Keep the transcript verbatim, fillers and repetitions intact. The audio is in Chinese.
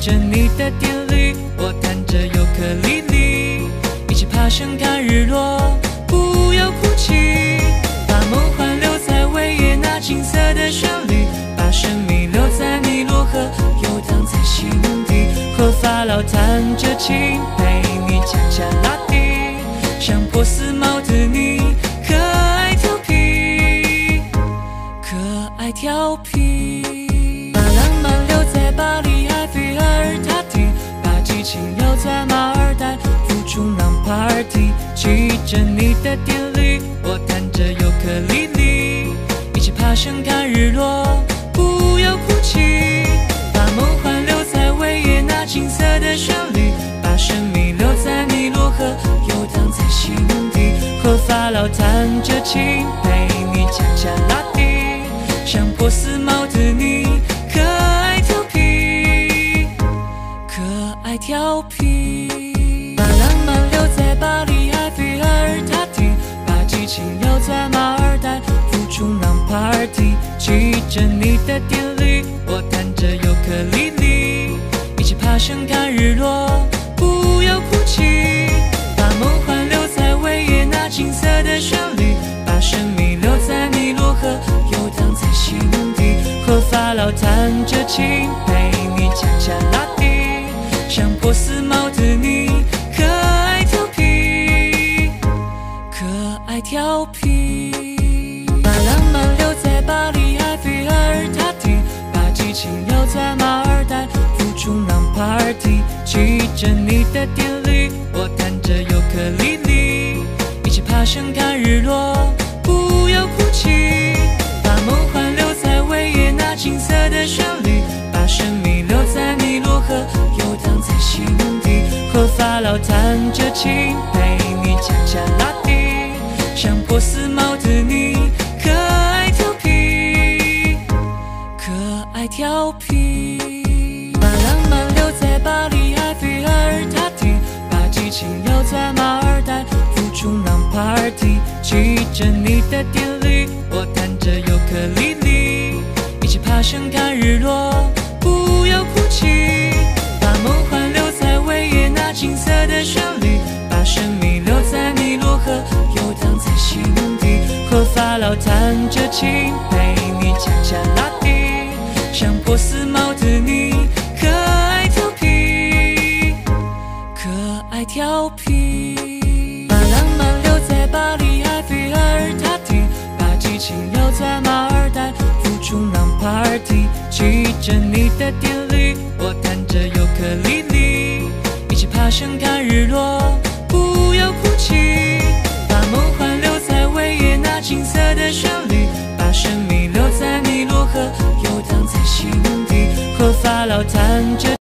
着你的典礼，我弹着尤克里里，一起爬山看日落，不要哭泣，把梦幻留在维也纳金色的旋律，把生命留在尼罗河，游荡在心底，和法老弹着琴，陪你恰恰拉蒂，像波斯猫的你，可爱调皮，可爱调皮，把浪漫留在巴黎埃菲尔塔顶，把激情留在马尔代夫冲浪 party， 记着你的典礼，我弹着尤克里里，一起爬山看日落，不要哭泣，把梦幻留在维也纳金色的旋律，把生命留在尼罗河，游荡在心底，和法老弹着琴，陪你恰恰拉蒂，像波斯猫的你，可爱调皮，可爱调皮，把浪漫留在巴黎埃菲尔塔顶，把激情留在马尔代夫冲浪 party， 记着你的典礼，我弹着尤克里里，一起爬山看日落，不要哭泣，把梦幻留在维也纳金色的旋律，把生命留在尼罗河，游荡在心底，和法老弹着琴，陪你恰恰拉蒂，像波斯猫的你，可爱调皮，可爱调皮，把浪漫留在巴黎埃菲尔塔顶，把激情留在马尔代夫冲浪 party， 记着你的典礼，我弹着尤克里里，一起爬山看日落，不要哭泣，把梦幻留在维也纳金色的旋律，把生命留在尼罗河，游荡在心底，和法老弹着琴，陪你恰恰拉蒂，像波斯猫的你，可爱调皮，可爱调皮，把浪漫留在巴黎埃菲尔塔顶，把激情留在马尔代夫冲浪 party， 记着你的典礼，我弹着尤克里里，一起爬山看日落，不要哭泣，把梦幻留在维也纳金色的旋律，把生命留在尼罗河，游荡在心底，和法老弹着琴，陪你恰恰拉蒂，像波斯猫的你，可爱调皮，可爱调皮，把浪漫留在巴黎埃菲尔塔顶，把激情留在马尔代夫冲浪 party， 记着你的典礼，我弹着尤克里里，一起爬山看日落，不要哭泣，把梦幻留在维也纳金色的旋律，把生命留在尼罗河，游荡在心底，和法老弹着